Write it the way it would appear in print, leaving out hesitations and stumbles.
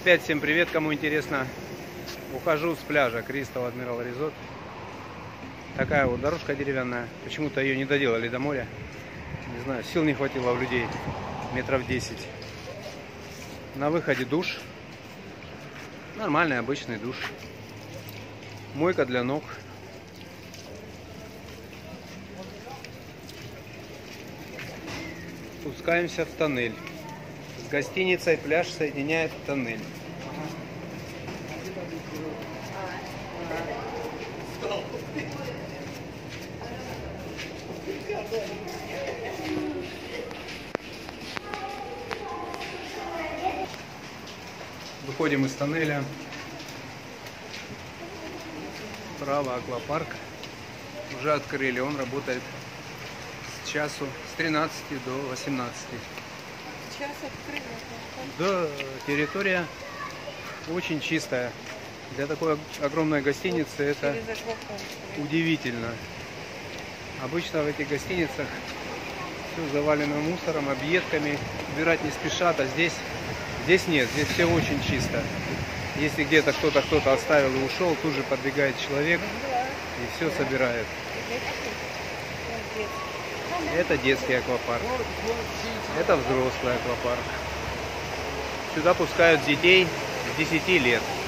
Опять всем привет, кому интересно. Ухожу с пляжа Кристал Адмирал Резорт. Такая вот дорожка деревянная. Почему-то ее не доделали до моря. Не знаю, сил не хватило у людей. Метров 10. На выходе душ. Нормальный обычный душ. Мойка для ног. Спускаемся в тоннель. С гостиницей пляж соединяет тоннель. Выходим из тоннеля. Справа аквапарк. Уже открыли. Он работает с часу с 13 до 18. Сейчас открыли. Да, территория очень чистая. Для такой огромной гостиницы это удивительно. Обычно в этих гостиницах все завалено мусором, объедками. Убирать не спешат, а здесь нет. Здесь все очень чисто. Если где-то кто-то оставил и ушел, тут же подбегает человек и все собирает. Это детский аквапарк. Это взрослый аквапарк. Сюда пускают детей с 10 лет.